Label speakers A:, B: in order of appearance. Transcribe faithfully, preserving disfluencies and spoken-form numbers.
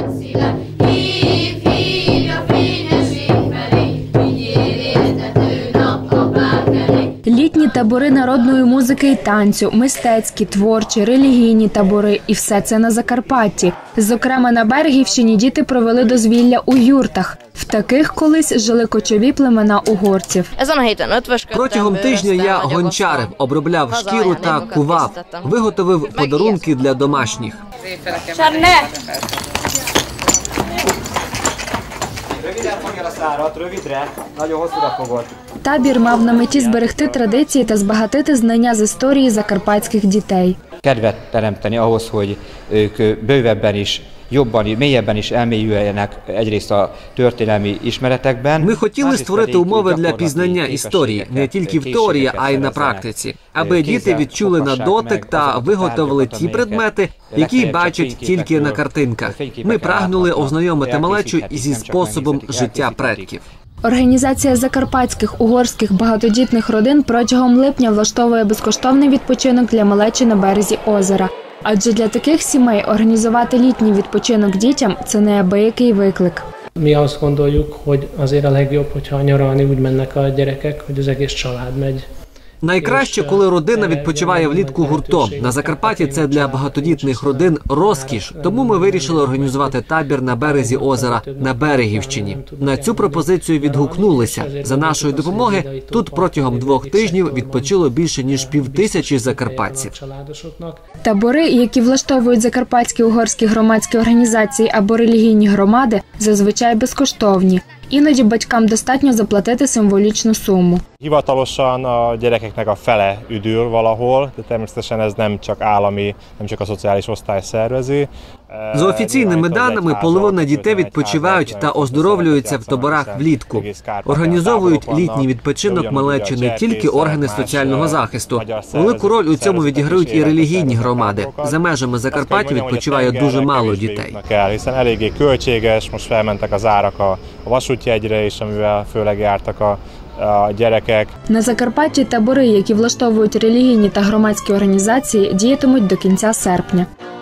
A: Літні табори народної музики і танцю, мистецькі, творчі, релігійні табори – і все це на Закарпатті. Зокрема, на Берегівщині діти провели дозвілля у юртах. В таких колись жили кочові племена угорців.
B: Протягом тижня я гончарив, обробляв шкіру та кував, виготовив подарунки для домашніх.
A: Табір мав на меті зберегти традиції та збагатити знання з історії закарпатських дітей.
C: Kedvet teremteni ahhoz, hogy ők bővebben is, jobban, mélyebben is elmélyüljenek egyrészt a történelmi ismeretekben.
B: Ми хотіли створити умови для пізнання історії, не тільки в теорії, а й на практиці, аби діти відчули на дотик та виготовили ті предмети, які бачать тільки на картинках. Ми прагнули ознайомити малечу зі способом життя предків.
A: Організація закарпатських угорських багатодітних родин протягом липня влаштовує безкоштовний відпочинок для малечі на березі озера. Адже для таких сімей організувати літній відпочинок дітям – це неабиякий виклик.
D: Mi azt gondoljuk, hogy azért a legjobb, hogyha nyaralni úgy mennek a gyerekek, hogy az egész család megy.
B: Найкраще, коли родина відпочиває влітку гуртом. На Закарпатті це для багатодітних родин розкіш. Тому ми вирішили організувати табір на березі озера на Берегівщині. На цю пропозицію відгукнулися. За нашої допомоги тут протягом двох тижнів відпочило більше ніж півтисячі закарпатців.
A: Табори, які влаштовують закарпатські угорські громадські організації або релігійні громади, зазвичай безкоштовні. Іноді батькам достатньо заплатити символічну суму.
E: Hivatalosan a gyerekeknek a fele üdül valahol, de természetesen ez nem csak állami, nem csak a szociális osztály szervezi.
B: За офіційними даними, половина дітей відпочивають та оздоровлюються в таборах влітку. Організовують літній відпочинок малечі не тільки органи соціального захисту. Велику роль у цьому відіграють і релігійні громади. За межами Закарпаття відпочиває дуже мало дітей.
E: Hiszen eléggé költséges, most felmentek az árak a vasútjegyre is, amivel főleg jártak a gyerekek.
A: На Закарпатті табори, які влаштовують релігійні та громадські організації, діятимуть до кінця серпня.